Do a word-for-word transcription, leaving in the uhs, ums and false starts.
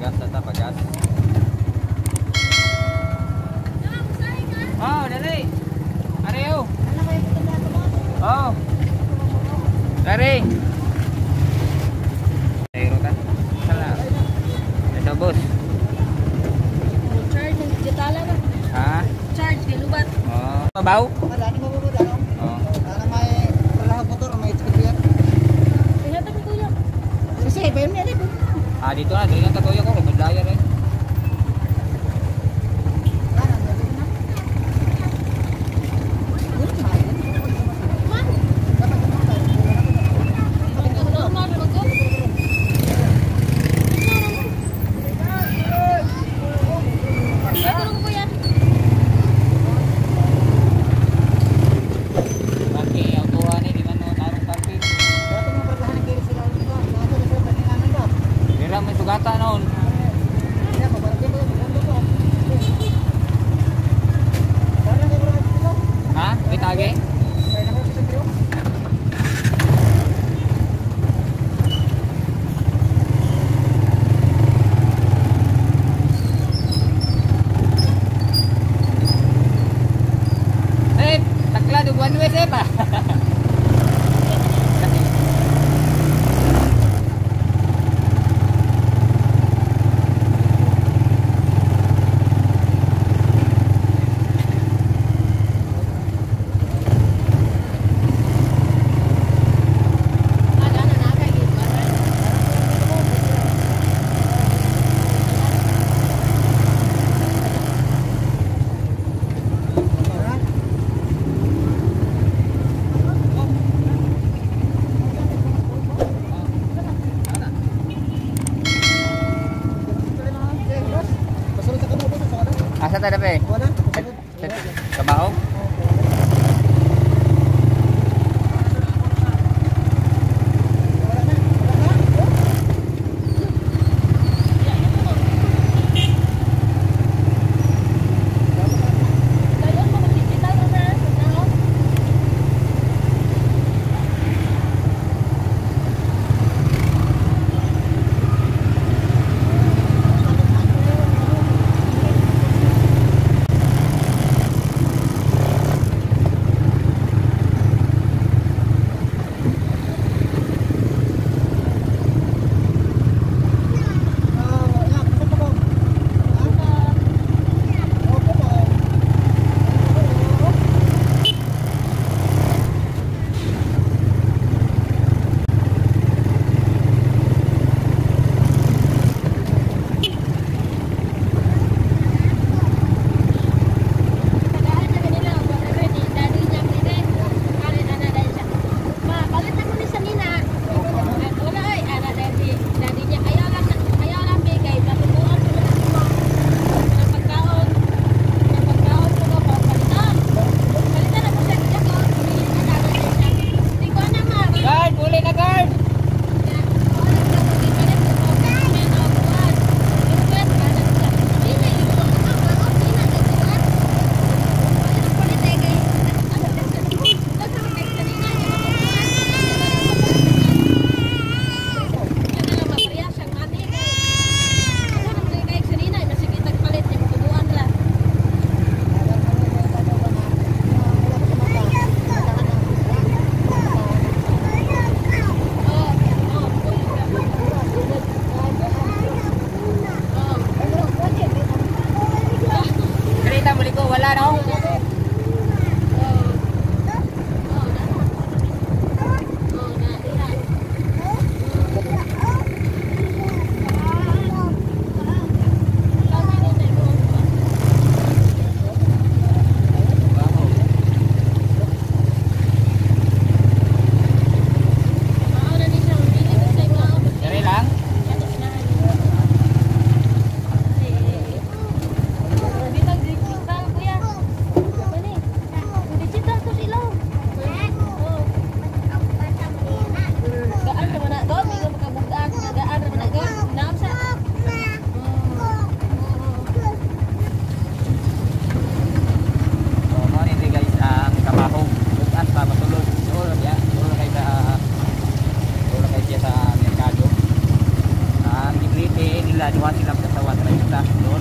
Pagas tetap pagas. Oh, dali. Areo. Oh. Dari. Ayo kan. Salah. Ito bos. Charge ng digital ba? Ha? Charge di lubat. Oh. Mabaw? Wala ni mababaw daw. Oh. Para may palahag motor may experience. Pinata ko tuyo. Kasi bayon niya dito. Ah, dito na, dito na tagoy ko kay Madaya rin. May sugata noon. Ha? Bitage? Eh, takla duguan wes eh pa. Asa tayo pe? Kabaho? sila, duha sila sa one trista. So